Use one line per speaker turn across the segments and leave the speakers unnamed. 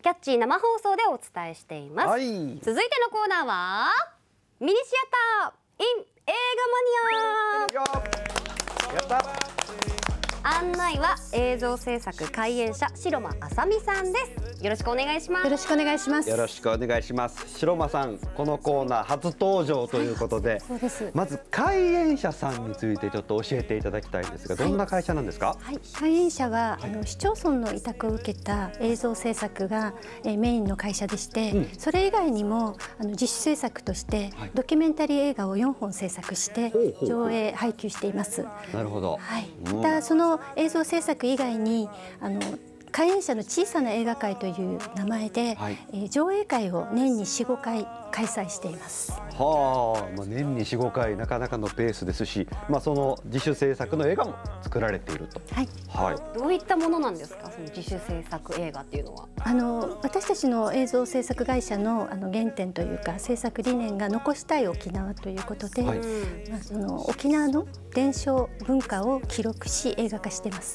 キャッチー生放送でお伝えしています。
はい、
続いてのコーナーはミニシアター in 映画マニア。
やった。
案内は映像制作開演者白間あさみさんです。よろしくお願いします。
よろしくお願いします。
よろしくお願いします。白間さん、このコーナー初登場ということで、
そうです。
まず開演者さんについてちょっと教えていただきたいんですが、どんな会社なんですか？
はい、開演者は市町村の委託を受けた映像制作がメインの会社でして、それ以外にも自主制作としてドキュメンタリー映画を4本制作して上映配給しています。
なるほど。
はい。またその映像制作以外に開演者の小さな映画会という名前で、上映会を年に4、5回開催しています。
はあ、年に4、5回なかなかのペースですし、その自主制作の映画も作られていると。
はい。
はい。
どういったものなんですか、その自主制作映画っていうのは？
私たちの映像制作会社の原点というか制作理念が残したい沖縄ということで、その沖縄の伝承文化を記録し映画化しています。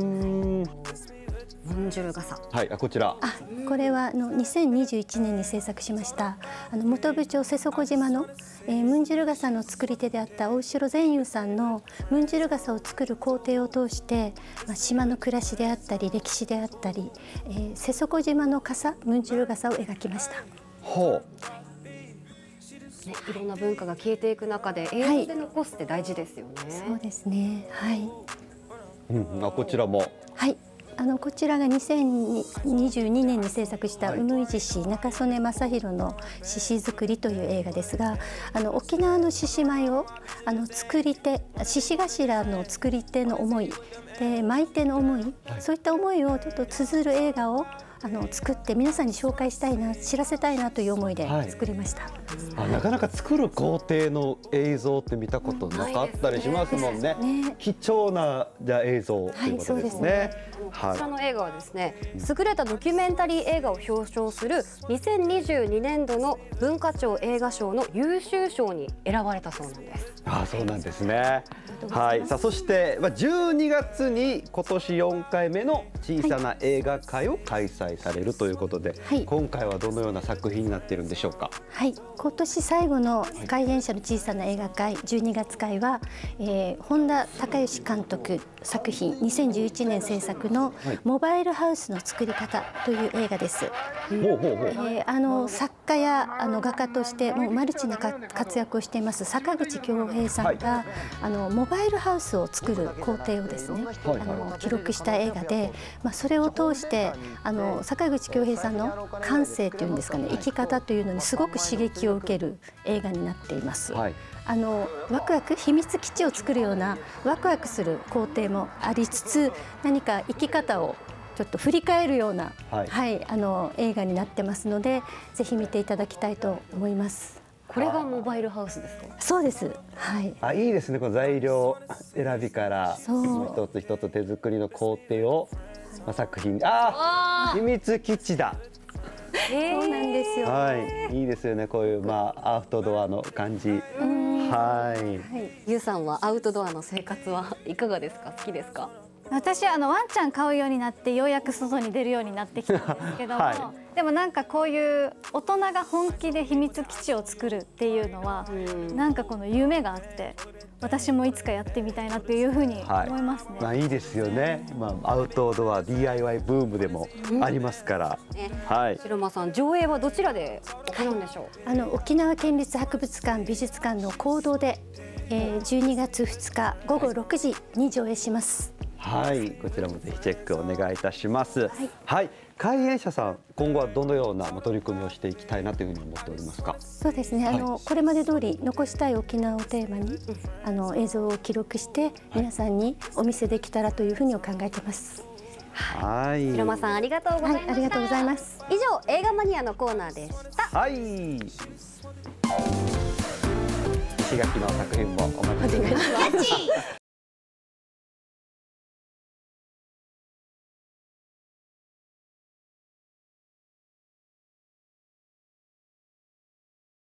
ムンジュル傘。
はい、こちら。
これは2021年に制作しました本部町瀬底島のムンジュル傘の作り手であった大城善友さんのムンジュル傘を作る工程を通して島の暮らしであったり歴史であったり瀬底島の傘ムンジュル傘を描きました。
ほう。
いろんな文化が消えていく中で映像で残すって大事ですよね。
そうですね。はい。
こちらも。
はい。こちらが2022年に制作したウヌイ獅子中曽根正弘の獅子作りという映画ですが、沖縄の獅子舞を作り手獅子頭の作り手の思いで舞手の思い、そういった思いをちょっと綴る映画を作って皆さんに紹介したいな、知らせたいなという思いで作りました。
なかなか作る工程の映像って見たことなかったりしますもんね。貴重な映像ということですね。
こちらの映画はですね、優れたドキュメンタリー映画を表彰する2022年度の文化庁映画賞の優秀賞に選ばれたそうなんです。
そうなんですね。はい。さあ、そして12月に今年4回目の小さな映画会を開催されるということで、今回はどのような作品になっているんでしょうか？はい。
今年最後の開演者の小さな映画会12月会は、本田孝義監督作品2011年制作のモバイルハウスの作り方という映画です。作家や画家としてもうマルチな活躍をしています坂口恭平さんがモバイルハウスを作る工程をですね記録した映画で、それを通して坂口恭平さんの感性というんですかね、生き方というのにすごく刺激を受ける映画になっています。ワクワク秘密基地を作るようなワクワクする工程もありつつ、何か生き方をちょっと振り返るような、映画になってますので、ぜひ見ていただきたいと思います。
これがモバイルハウスですか？
そうです。はい。
いいですね。この材料選びから一つ一つ手作りの工程を作品。秘密基地だ。
そうなんですよ。
はい。いいですよね。こういうアウトドアの感じ。はい。
ゆうさんはアウトドアの生活はいかがですか？好きですか？
私ワンちゃん飼うようになってようやく外に出るようになってきたんですけども、でもなんかこういう大人が本気で秘密基地を作るっていうのはなんかこの夢があって、私もいつかやってみたいなっていうふうに思いますね。
いいですよね。アウトドア DIY ブームでもありますから。
白間さん、上映はどちらで行うんでしょう？
沖縄県立博物館美術館の講堂で12月2日午後6時に上映します。
はい、こちらもぜひチェックお願いいたします。はい、開演者さん、今後はどのような取り組みをしていきたいなというふうに思っておりますか？
そうですね。これまで通り残したい沖縄をテーマに映像を記録して皆さんにお見せできたらというふうに考えています。
はい。
白間さん、ありがとうございました。
ありがとうございます。
以上、映画マニアのコーナーでした。
はい。石垣の作品もお待ちしております。